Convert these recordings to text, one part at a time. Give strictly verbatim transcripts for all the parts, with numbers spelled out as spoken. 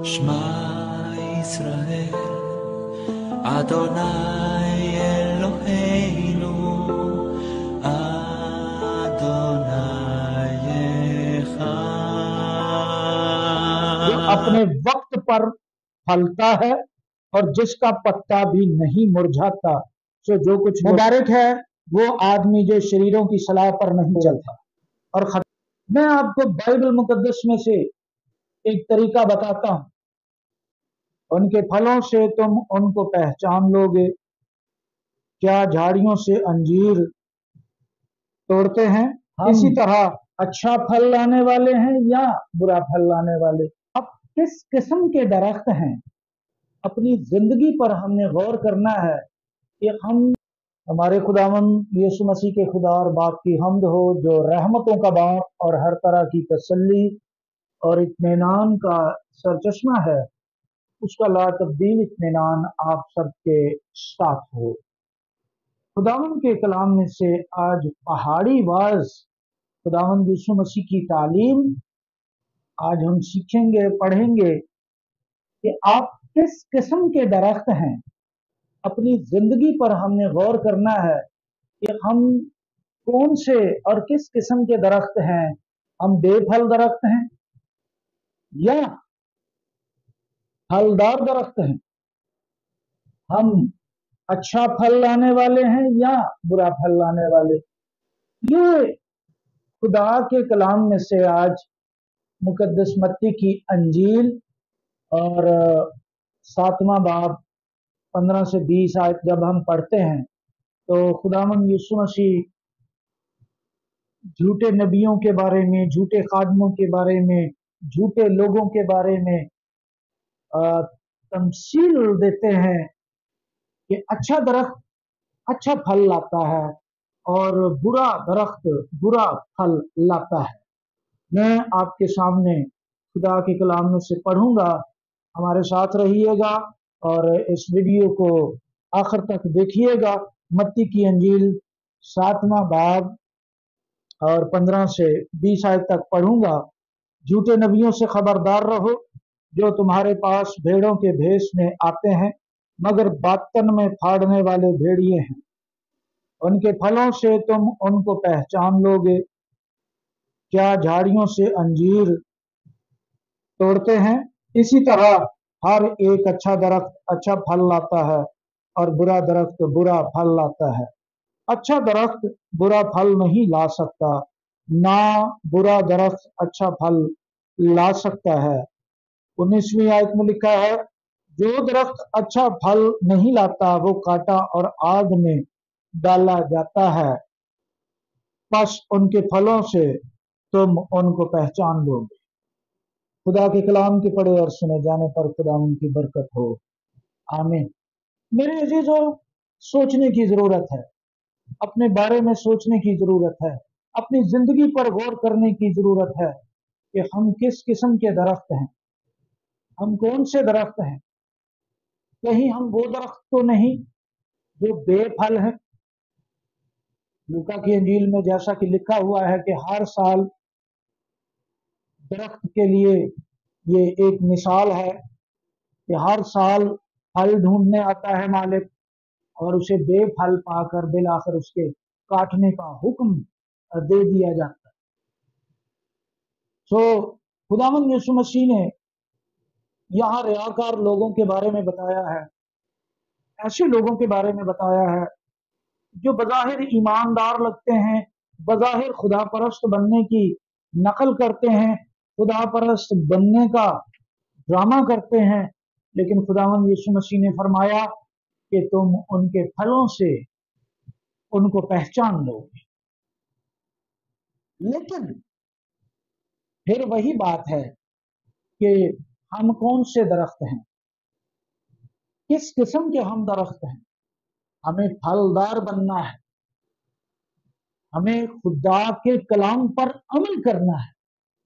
שמע ישראל, אדוני אלוהינו, אדוני אחד। जो अपने वक्त पर फलता है और जिसका पत्ता भी नहीं मुरझाता, सो जो कुछ मुबारक है वो आदमी जो शरीरों की सलाह पर नहीं चलता। और खत... मैं आपको बाइबल मुकद्दस में से एक तरीका बताता हूं, उनके फलों से तुम उनको पहचान लोगे। क्या झाड़ियों से अंजीर तोड़ते हैं? इसी तरह अच्छा फल लाने वाले हैं या बुरा फल लाने वाले? अब किस किस्म के दरख्त हैं, अपनी जिंदगी पर हमने गौर करना है कि हम हमारे खुदावंद यीशु मसीह के खुदा और बाप की हम्द हो, जो रहमतों का बाप और हर तरह की तसल्ली और इत्मीनान का सरचश्मा है, उसका ला तब्दील इत्मीनान आप सबके साथ हो। खुदावंद के कलाम में से आज पहाड़ी वाज खुदावंद यीशु मसीह की तालीम आज हम सीखेंगे, पढ़ेंगे कि आप किस किस्म के दरख्त हैं। अपनी जिंदगी पर हमने गौर करना है कि हम कौन से और किस किस्म के दरख्त हैं। हम बेफल दरख्त हैं या फलदार दरख्त हैं? हम अच्छा फल लाने वाले हैं या बुरा फल लाने वाले? ये खुदा के कलाम में से आज मुकद्दस मत्ती की अंजील और सातवां बाब पंद्रह से बीस आयत जब हम पढ़ते हैं तो खुदावंद यीशु मसीह झूठे नबियों के बारे में, झूठे खादमों के बारे में, झूठे लोगों के बारे में तमसील देते हैं कि अच्छा दरख्त अच्छा फल लाता है और बुरा दरख्त बुरा फल लाता है। मैं आपके सामने खुदा के कलाम में से पढ़ूंगा, हमारे साथ रहिएगा और इस वीडियो को आखिर तक देखिएगा। मत्ती की अंजील सातवां बाब और पंद्रह से बीस आयत तक पढ़ूंगा। झूठे नबियों से खबरदार रहो, जो तुम्हारे पास भेड़ों के भेष में आते हैं मगर बातन में फाड़ने वाले भेड़िए हैं। उनके फलों से तुम उनको पहचान लोगे। क्या झाड़ियों से अंजीर तोड़ते हैं? इसी तरह हर एक अच्छा दरख्त अच्छा फल लाता है और बुरा दरख्त बुरा फल लाता है। अच्छा दरख्त बुरा फल नहीं ला सकता, ना बुरा दरख्त अच्छा फल ला सकता है। उन्नीसवीं आयत में लिखा है, जो दरख्त अच्छा फल नहीं लाता वो काटा और आग में डाला जाता है। बस उनके फलों से तुम उनको पहचान लोगे। खुदा के कलाम के पढ़े और सुने जाने पर खुदा उनकी बरकत हो, आमीन। मेरे अजीजों, सोचने की जरूरत है, अपने बारे में सोचने की जरूरत है, अपनी जिंदगी पर गौर करने की जरूरत है कि हम किस किस्म के दरख्त हैं, हम कौन से दरख्त हैं। कहीं हम वो दरख्त तो नहीं जो बेफल है। लूका की अंजील में जैसा कि लिखा हुआ है कि हर साल दरख्त के लिए ये एक मिसाल है कि हर साल फल ढूंढने आता है मालिक और उसे बेफल पाकर बिलाखिर उसके काटने का हुक्म दे दिया जाता है। सो खुदावंद यीशु मसीह ने यहाँ रियाकार लोगों के बारे में बताया है, ऐसे लोगों के बारे में बताया है जो बज़ाहिर ईमानदार लगते हैं, बज़ाहिर खुदा परस्त बनने की नकल करते हैं, खुदा परस्त बनने का ड्रामा करते हैं, लेकिन खुदावंद यीशु मसीह ने फरमाया कि तुम उनके फलों से उनको पहचान लोगे। लेकिन फिर वही बात है कि हम कौन से दरख्त हैं, किस किस्म के हम दरख्त हैं। हमें फलदार बनना है, हमें खुदा के कलाम पर अमल करना है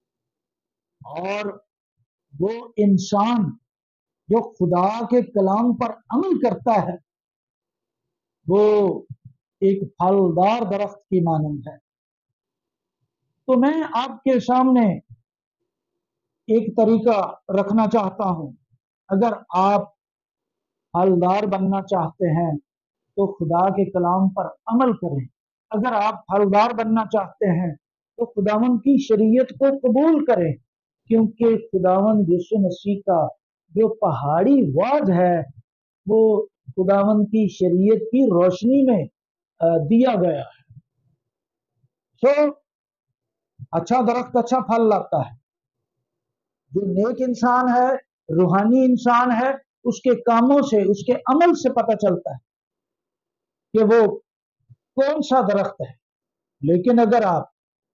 और वो इंसान जो खुदा के कलाम पर अमल करता है वो एक फलदार दरख्त की मानंद है। तो मैं आपके सामने एक तरीका रखना चाहता हूं। अगर आप फलदार बनना चाहते हैं तो खुदा के कलाम पर अमल करें। अगर आप फलदार बनना चाहते हैं तो खुदावंद की शरीयत को कबूल करें, क्योंकि खुदावंद यीशु मसीह का जो पहाड़ी वाद है वो खुदावंद की शरीयत की रोशनी में दिया गया है। तो अच्छा दरख्त अच्छा फल लाता है। जो नेक इंसान है, रूहानी इंसान है, उसके कामों से, उसके अमल से पता चलता है कि वो कौन सा दरख्त है। लेकिन अगर आप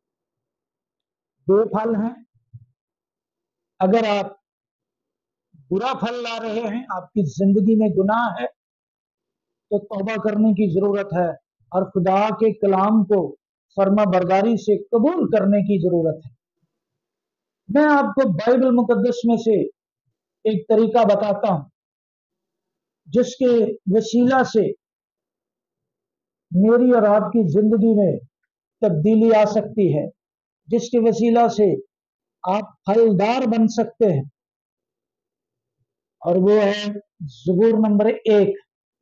बेफल हैं, अगर आप बुरा फल ला रहे हैं, आपकी जिंदगी में गुनाह है, तो तौबा करने की जरूरत है और खुदा के कलाम को फर्मा बरदारी से कबूल करने की जरूरत है। मैं आपको बाइबल मुकद्दस में से एक तरीका बताता हूं जिसके वसीला से मेरी और आपकी जिंदगी में तब्दीली आ सकती है, जिसके वसीला से आप फलदार बन सकते हैं, और वो है ज़बूर नंबर एक।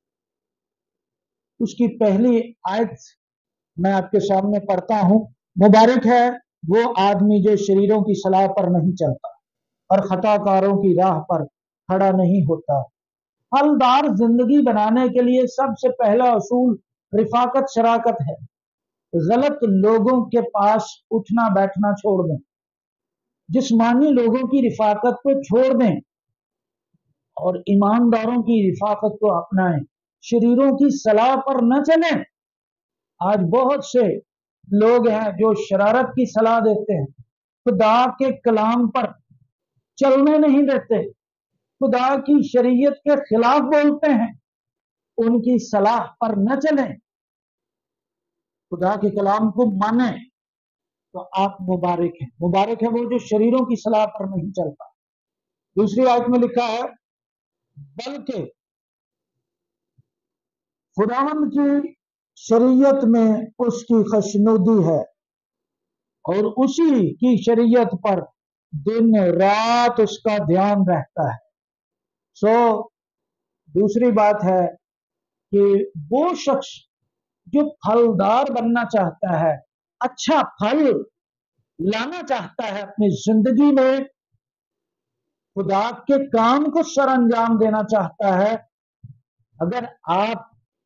उसकी पहली आयत मैं आपके सामने पढ़ता हूं। मुबारक है वो आदमी जो शरीरों की सलाह पर नहीं चलता और खताकारों की राह पर खड़ा नहीं होता। फलदार जिंदगी बनाने के लिए सबसे पहला असूल रिफाकत शराकत है। गलत लोगों के पास उठना बैठना छोड़ दें, जिस्मानी लोगों की रिफाकत को छोड़ दें और ईमानदारों की रिफाकत को अपनाएं। शरीरों की सलाह पर न चलें। आज बहुत से लोग हैं जो शरारत की सलाह देते हैं, खुदा के कलाम पर चलने नहीं देते, खुदा की शरीयत के खिलाफ बोलते हैं। उनकी सलाह पर न चलें, खुदा के कलाम को माने तो आप मुबारक हैं। मुबारक है वो जो शरीरों की सलाह पर नहीं चलता। दूसरी आयत में लिखा है, बल्कि खुदावंद की शरीयत में उसकी खुशनुदी है और उसी की शरीयत पर दिन रात उसका ध्यान रहता है। सो दूसरी बात है कि वो शख्स जो फलदार बनना चाहता है, अच्छा फल लाना चाहता है अपनी जिंदगी में, खुदा के काम को सर अंजाम देना चाहता है, अगर आप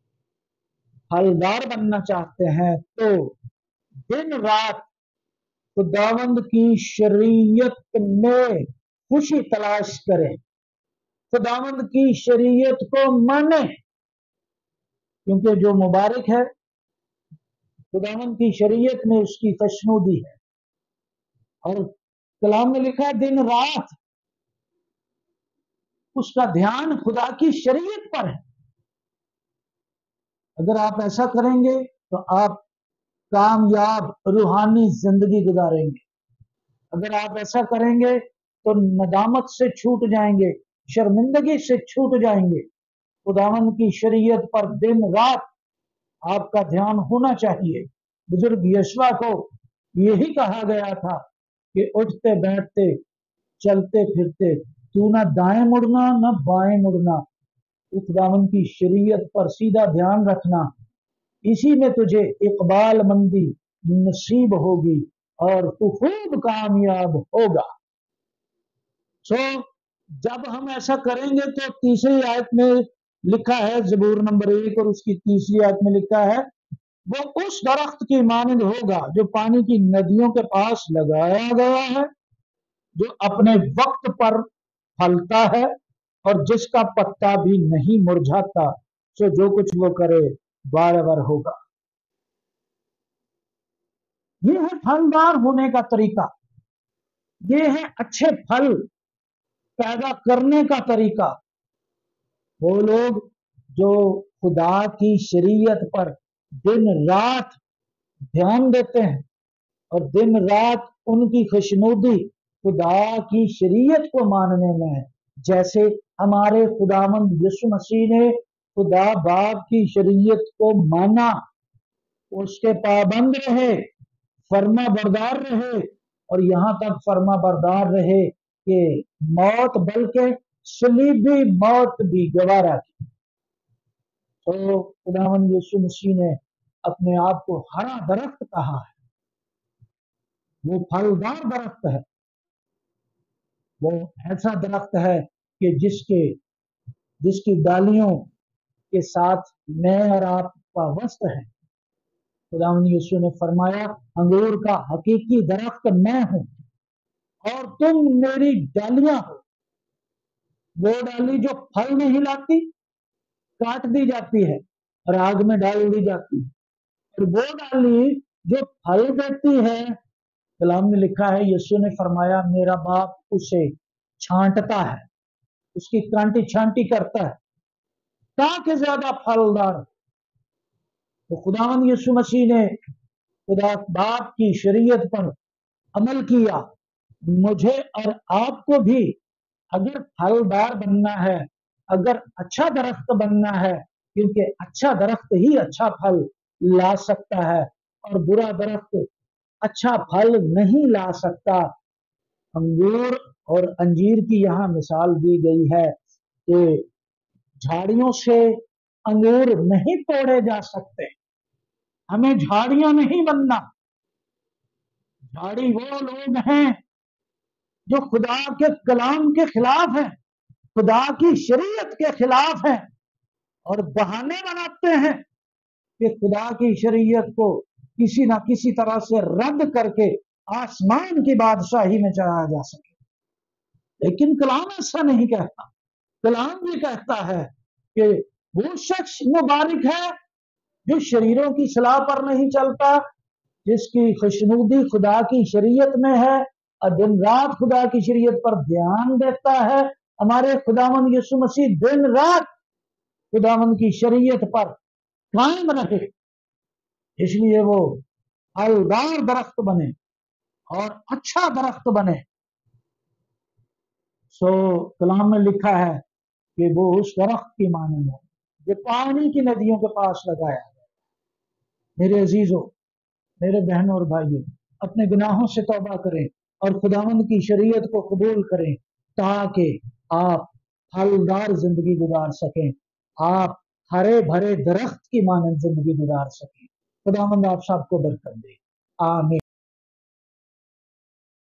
फलदार बनना चाहते हैं तो दिन रात खुदावंद की शरीयत में खुशी तलाश करें, खुदावंद की शरीयत को माने, क्योंकि जो मुबारक है खुदावंद की शरीयत में उसकी खुशनुदी है। और कलाम में लिखा है दिन रात उसका ध्यान खुदा की शरीयत पर है। अगर आप ऐसा करेंगे तो आप कामयाब रूहानी जिंदगी गुजारेंगे। अगर आप ऐसा करेंगे तो नदामत से छूट जाएंगे, शर्मिंदगी से छूट जाएंगे। खुदावंद की शरीयत पर दिन रात आपका ध्यान होना चाहिए। बुजुर्ग यशवा को यही कहा गया था कि उठते बैठते चलते फिरते तू ना दाएं मुड़ना ना बाएं मुड़ना, खुदावंद की शरीयत पर सीधा ध्यान रखना, इसी में तुझे इकबाल मंदी नसीब होगी और तू खूब कामयाब होगा। सो जब हम ऐसा करेंगे तो तीसरी आयत में लिखा है, ज़बूर नंबर एक और उसकी तीसरी आयत में लिखा है, वो उस दरख्त की मानंद होगा जो पानी की नदियों के पास लगाया गया है, जो अपने वक्त पर फलता है और जिसका पत्ता भी नहीं मुरझाता। सो जो कुछ वो करे बराबर होगा। ये है फलदार होने का तरीका, ये है अच्छे फल पैदा करने का तरीका। वो लोग जो खुदा की शरीयत पर दिन रात ध्यान देते हैं और दिन रात उनकी खुशनुदी खुदा की शरीयत को मानने में है। जैसे हमारे खुदावंद यीशु मसीह ने खुदा बाप की शरीयत को माना, उसके पाबंद रहे, फर्मा बरदार रहे और यहां तक फर्मा बरदार रहे کہ موت بلکہ صلیبی موت بھی گوارا کی۔ تو خداوند یسوع مسیح نے اپنے آپ کو ہرا درخت کہا ہے، وہ پھلدار درخت ہے، وہ ایسا درخت ہے کہ جس کے جس کی ڈالیوں کے ساتھ میں اور آپ کا وصل ہے۔ خداوند یسوع نے فرمایا انگور کا حقیقی درخت میں ہوں اور تم میری ڈالیاں ہو۔ وہ ڈالی جو پھل نہیں لاتی کاٹ دی جاتی ہے اور آگ میں ڈال دی جاتی ہے، اور وہ ڈالی جو پھل دیتی ہے، کلام میں لکھا ہے یسوع نے فرمایا میرا باپ اسے چھانٹتا ہے، اس کی کانٹی چھانٹی کرتا ہے تاکہ زیادہ پھلدار۔ تو خداوند یسوع مسیح نے خدا باپ کی شریعت پر عمل کیا۔ مجھے اور آپ کو بھی اگر پھلدار بننا ہے، اگر اچھا درخت بننا ہے، کیونکہ اچھا درخت ہی اچھا پھل لا سکتا ہے اور برا درخت اچھا پھل نہیں لا سکتا۔ انگور اور انجیر کی یہاں مثال دی گئی ہے کہ جھاڑیوں سے انگور نہیں توڑے جا سکتے، ہمیں جھاڑیاں نہیں بننا۔ جھاڑی وہ لوگ ہیں جو خدا کے کلام کے خلاف ہیں، خدا کی شریعت کے خلاف ہیں اور بہانے بناتے ہیں کہ خدا کی شریعت کو کسی نہ کسی طرح سے رد کر کے آسمان کی بادشاہی میں چڑھایا جا سکے۔ لیکن کلام ایسا نہیں کہتا۔ کلام یہ کہتا ہے کہ وہ شخص مبارک ہے جو شریروں کی صلاح پر نہیں چلتا، جس کی خوشنودی خدا کی شریعت میں ہے اور دن رات خدا کی شریعت پر دھیان دیتا ہے۔ ہمارے خداوند یسوع مسیح دن رات خداوند کی شریعت پر قائم رہے، اس لیے وہ پھلدار درخت بنے اور اچھا درخت بنے۔ سو کلام میں لکھا ہے کہ وہ اس درخت کی مانند ہے جو پانی کی ندیوں کے پاس لگایا ہے۔ میرے عزیزوں، میرے بہنوں اور بھائیوں، اپنے گناہوں سے توبہ کریں اور خداوند کی شریعت کو قبول کریں تاکہ آپ پھلدار زندگی گزار سکیں، آپ ہرے بھرے درخت کی مانند زندگی گزار سکیں۔ خداوند آپ سب کو برکت دے، آمین۔